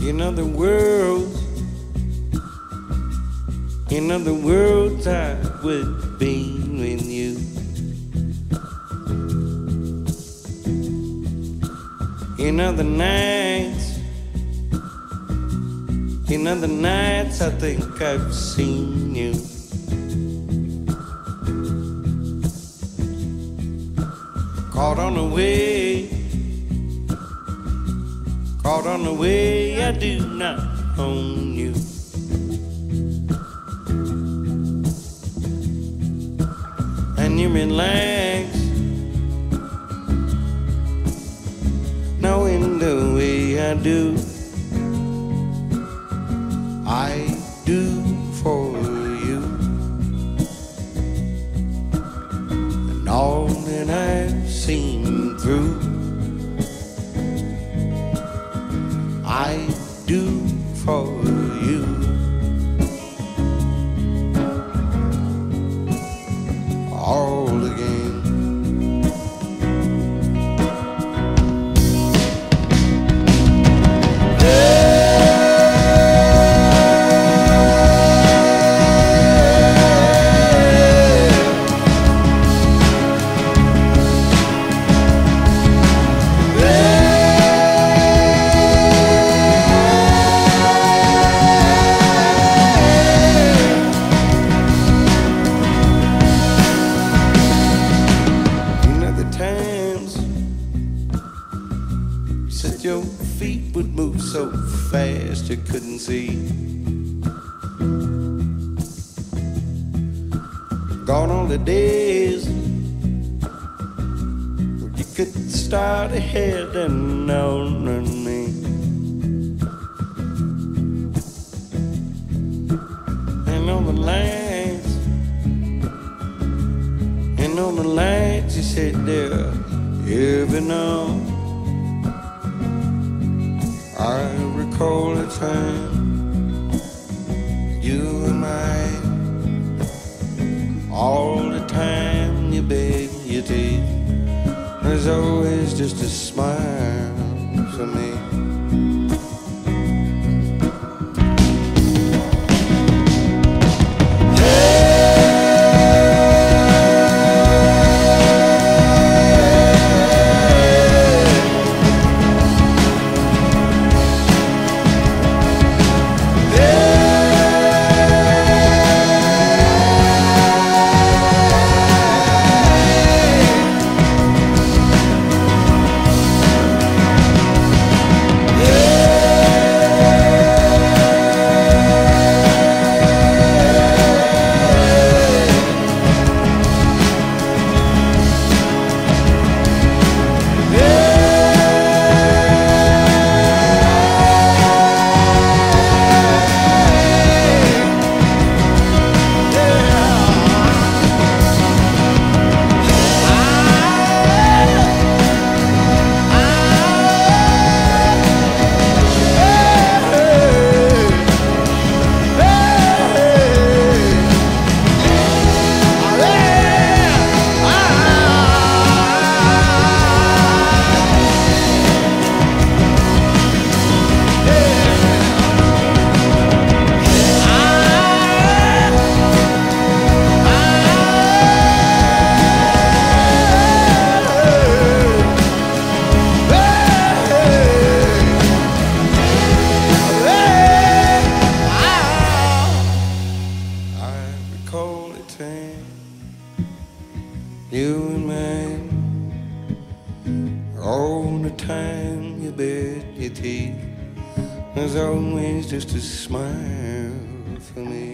In other words, I would be with you. In other nights, I think I've seen you. Caught on the way, I do not own you. And you relax, knowing the way I do for you. And all that I've seen through, I do for you. All again. Said your feet would move so fast you couldn't see. Gone all the days you could start ahead and on me. And on the lights you said they're heaven on. I recall a time, you and I, all the time you beg your teeth. There's always just a smile for me. You and mine, all the time you bared your teeth. There's always just a smile for me.